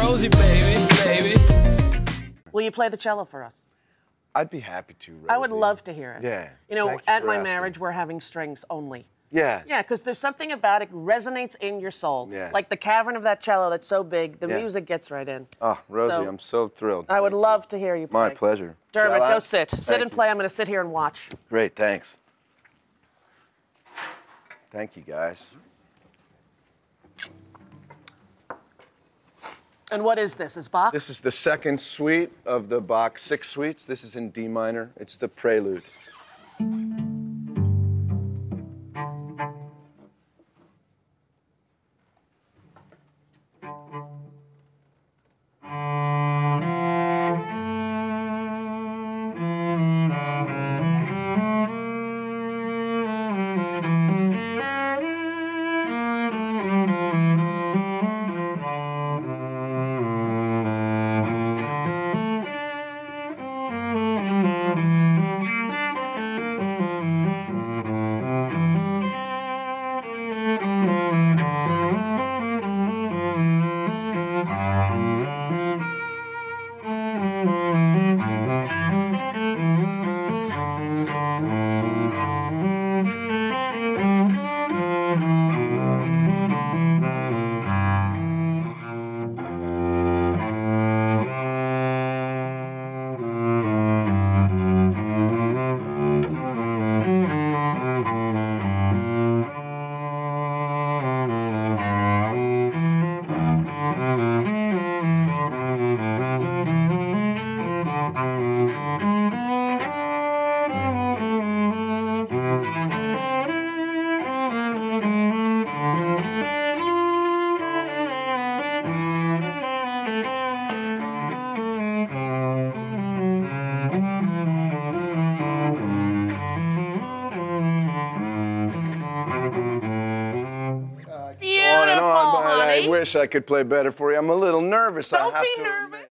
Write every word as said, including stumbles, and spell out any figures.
Rosie, baby, baby. Will you play the cello for us? I'd be happy to, Rosie. I would love to hear it. Yeah. You know, Thank you at for my asking. marriage, we're having strings only. Yeah. Yeah, because there's something about it resonates in your soul. Yeah. Like the cavern of that cello that's so big, the Yeah. music gets right in. Oh, Rosie, So, I'm so thrilled. I would Thank love you. to hear you play. My pleasure. Dermot, Shall I? go sit. Sit Thank and you. play. I'm going to sit here and watch. Great, thanks. Thank you, guys. And what is this? Is Bach? This is the second suite of the Bach six suites. This is in D minor. It's the prelude. Beautiful, On and on, but honey. I wish I could play better for you. I'm a little nervous. I Don't have be to nervous. admit.